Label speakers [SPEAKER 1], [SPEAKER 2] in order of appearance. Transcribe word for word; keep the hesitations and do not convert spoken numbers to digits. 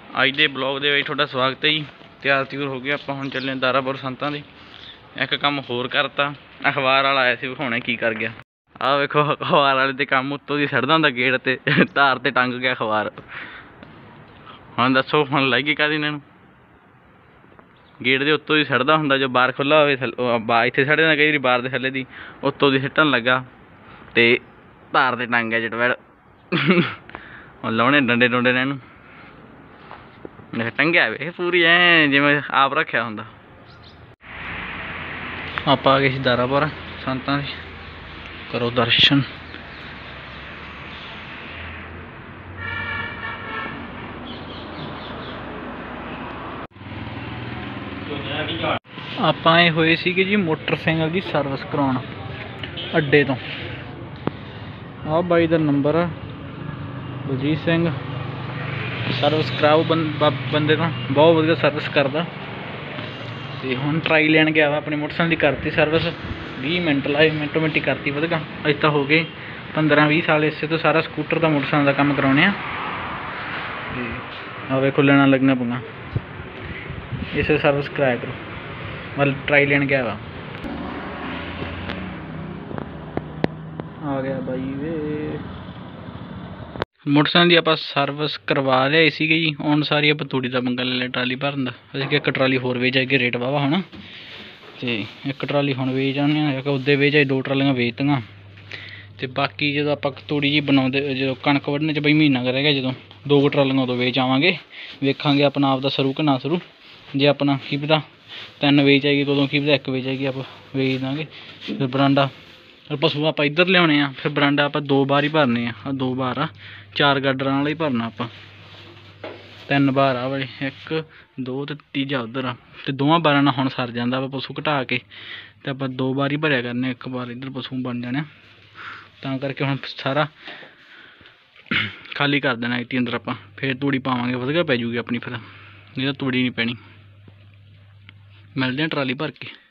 [SPEAKER 1] अज के ब्लॉग के थोड़ा स्वागत है जी। तैयार त्यूर हो गया, आप हम चले दारापुर संतां दे। एक काम होर करता, अखबार वाला आया सी विखाने की कर गया। आ वेखो अखबार वाले ते काम उत्तों दी सड़दा हुंदा गेट ते तार ते टंग गया अखबार। हुण दसो हुण लाइए काहदी इन्हां नूं? गेट दे उत्तों दी सड़दा हुंदा, जो बार खुला होवे इत्थे सड़ जांदा, कई वारी बार दे थल्ले दी उत्तों दी सिट्टन लगा ते तार ते टंग गया चटवैड़। हुण लाउणे डंडे डुंडे ने इहनूं टंगिया वे पूरी ऐ जिवें आप रखिया हुंदा। आप आ गए दारापुर संतां दे, करो दर्शन। आप आए हुए सी जी मोटरसाइकिल की सर्विस कराउण अड्डे तो। आ बाई दा नंबर आ बलजीत सिंह, सर्विस कराओ बंदे तो बहुत वधिया सर्विस करदा। ते हुण ट्राई लैन गया वा, अपनी मोटरसाइकिल की करती सर्विस, बीस मिनट लाए, मिनटों मिनट ही करती वधिया। अज तो हो गए पंद्रह भी साल इसे तो सारा स्कूटर का मोटरसाइकिल का काम कराने। आ वेखो लेना लगना पंगा, इसे सर्विस कराया करो। मतलब ट्राई लैन गया वा, आ गया बाई वे। मोटरसाइकिल की आप सर्विस करवा लिया सी जी। हुण सारी आप तूड़ी का पंगा ले लिया ट्राली भरन दा। असीं एक ट्राली होर वेच आएगी, रेट वाहवा है ना। तो एक ट्राली हुण वेच आने, एक उदे वेच आई, दो ट्रालियां वेचतियां। तो बाकी जो आप तूड़ी जी बनाते, जो कणक वड्ढने च बई महीना कर रह गया, जो दो ट्रालियां उदों वेच आवांगे, वेखांगे अपना आप दा सरू कि ना सरू। जे अपना की पता तीन वेच आएगी, तो उदों की पता एक वेच आएगी, आप वेच देंगे। फिर बरांडा पशु आप इधर लिया, फिर बरांडा आप दो बार ही भरने आ, दो बार आ, चार गाडर वाला ही भरना आप, तीन बार आ वाले, एक दो तो तीजा उधर आ। तो दोवां बारां नाल हुण सर जांदा वा पशु घटा के, तो आप दो बार ही भरिया करने, एक बार इधर पशु बन जाने। तां करके हुण सारा खाली कर देना इटी अंदर, आप फिर तूड़ी पावांगे, वधिया पै जूगी अपनी, फिर नहीं तो तूड़ी नहीं पैनी। मिलते हैं ट्राली भर के।